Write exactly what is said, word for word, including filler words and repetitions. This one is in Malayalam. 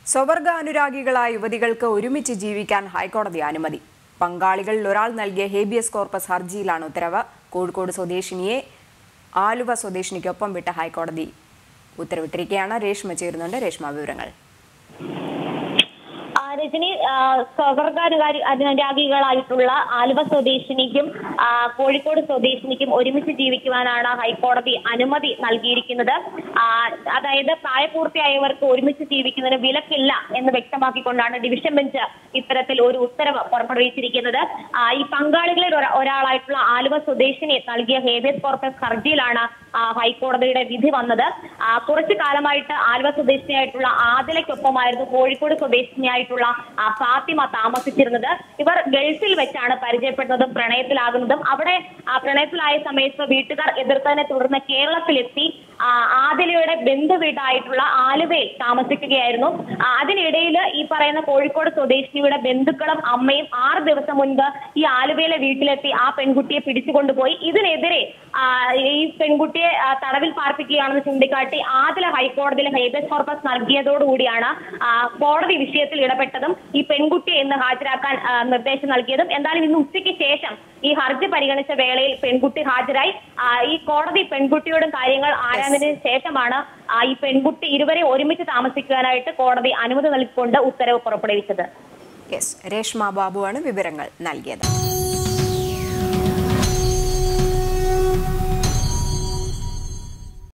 വവർഗ അനുരാഗികളായ യുവതികൾക്ക് ഒരുമിച്ച് ജീവിക്കാൻ ഹൈക്കോടതി അനുമതി. പങ്കാളികളിൽ ഒരാൾ നൽകിയ ഹേബിയസ് കോർപ്പസ് ഹർജിയിലാണ് ഉത്തരവ്. കോഴിക്കോട് സ്വദേശിനിയെ ആലുവ സ്വദേശിനിക്കൊപ്പം വിട്ട ഹൈക്കോടതി ഉത്തരവിട്ടിരിക്കുകയാണ്. രേഷ്മ ചേരുന്നുണ്ട്. രേഷ്മ, വിവരങ്ങൾ. രജനി, വവർഗ അനുരാഗികളായിട്ടുള്ള ആലുവ സ്വദേശിനിക്കും കോഴിക്കോട് സ്വദേശിനിക്കും ഒരുമിച്ച് ജീവിക്കുവാനാണ് ഹൈക്കോടതി അനുമതി നൽകിയിരിക്കുന്നത്. അതായത് പ്രായപൂർത്തിയായവർക്ക് ഒരുമിച്ച് ജീവിക്കുന്നതിന് വിലക്കില്ല എന്ന് വ്യക്തമാക്കിക്കൊണ്ടാണ് ഡിവിഷൻ ബെഞ്ച് ഇത്തരത്തിൽ ഒരു ഉത്തരവ് പുറപ്പെടുവിച്ചിരിക്കുന്നത്. ഈ പങ്കാളികളിൽ ഒരാളായിട്ടുള്ള ആലുവ സ്വദേശിനി നൽകിയ ഹേബിയസ് കോർപ്പസ് ഹർജിയിലാണ് ഹൈക്കോടതിയുടെ വിധി വന്നത്. കുറച്ചു കാലമായിട്ട് ആലുവ സ്വദേശിനിയായിട്ടുള്ള ആദിലയ്ക്കൊപ്പമായിരുന്നു കോഴിക്കോട് സ്വദേശിനിയായിട്ടുള്ള ഫാത്തിമ താമസിച്ചിരുന്നത്. ഇവർ ഗൾഫിൽ വെച്ചാണ് പരിചയപ്പെടുന്നതും പ്രണയത്തിലാകുന്നതും. അവിടെ പ്രണയത്തിലായ സമയത്ത് വീട്ടുകാർ എതിർത്തതിനെ തുടർന്ന് കേരളത്തിലെത്തി ആദിലയുടെ ബന്ധു വീടായിട്ടുള്ള ആലുവയിൽ താമസിക്കുകയായിരുന്നു. അതിനിടയിൽ ഈ പറയുന്ന കോഴിക്കോട് സ്വദേശിനിയുടെ ബന്ധുക്കളും അമ്മയും ആറ് ദിവസം മുൻപ് ഈ ആലുവയിലെ വീട്ടിലെത്തി ആ പെൺകുട്ടിയെ പിടിച്ചുകൊണ്ടുപോയി. ഇതിനെതിരെ ഈ പെൺകുട്ടിയെ തടവിൽ പാർപ്പിക്കുകയാണെന്ന് ചൂണ്ടിക്കാട്ടി ആദില ഹൈക്കോടതിയിൽ ഹേബിയസ് കോർപ്പസ് നൽകിയതോടുകൂടിയാണ് കോടതി വിഷയത്തിൽ ഇടപെട്ടതും ഈ പെൺകുട്ടിയെ ഇന്ന് ഹാജരാക്കാൻ നിർദ്ദേശം നൽകിയതും. എന്തായാലും ഇന്ന് ഉച്ചയ്ക്ക് ശേഷം ഈ ഹർജി പരിഗണിച്ച വേളയിൽ പെൺകുട്ടി ഹാജരായി. ഈ കോടതി പെൺകുട്ടിയോടും കാര്യങ്ങൾ ആരാഞ്ഞതിന് ശേഷമാണ് ഈ പെൺകുട്ടി ഇരുവരെ ഒരുമിച്ച് താമസിക്കുവാനായിട്ട് കോടതി അനുമതി നൽകിക്കൊണ്ട് ഉത്തരവ് പുറപ്പെടുവിച്ചത്. രേഷ്മ ബാബുവാണ് വിവരങ്ങൾ നൽകിയത്.